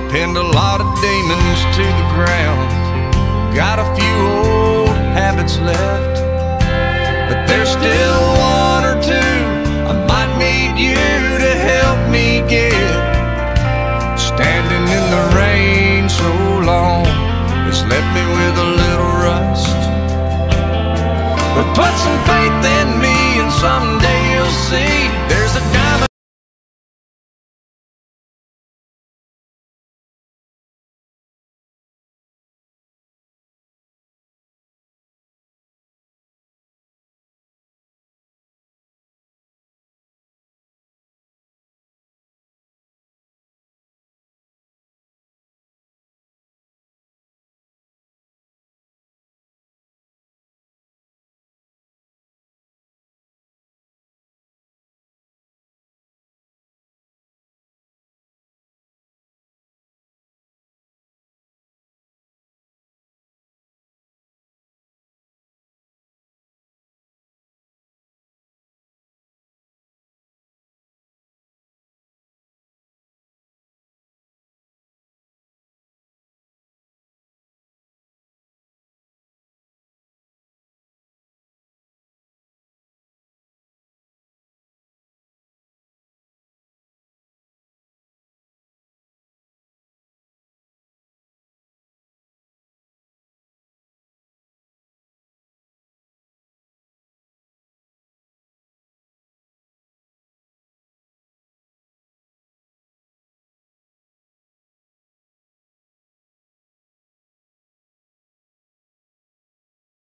pinned a lot of demons to the ground. Got a few old habits left, but there's still one or two I might need you to help me get. Standing in the rain so long has left me with a little rust, but put some faith in me and some